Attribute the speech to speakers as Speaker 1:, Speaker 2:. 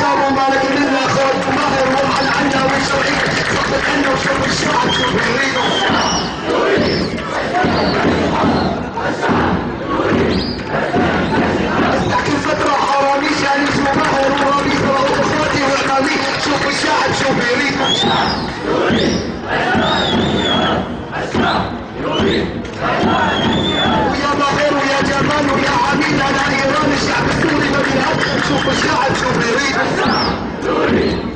Speaker 1: شابوا مالك من اخوك ماهر وحل عنا وشوعي صدق عنا وشوف الشعب شوف يريد كل فترة حرامي شاني شو ماهر ورامي ترى اخواتي وعمامي شوف الشعب شوف يريد ويا ماهر ويا جمال ويا عميد على ايران الشعب السوري ما بينهض شوف الشعب شوف يريد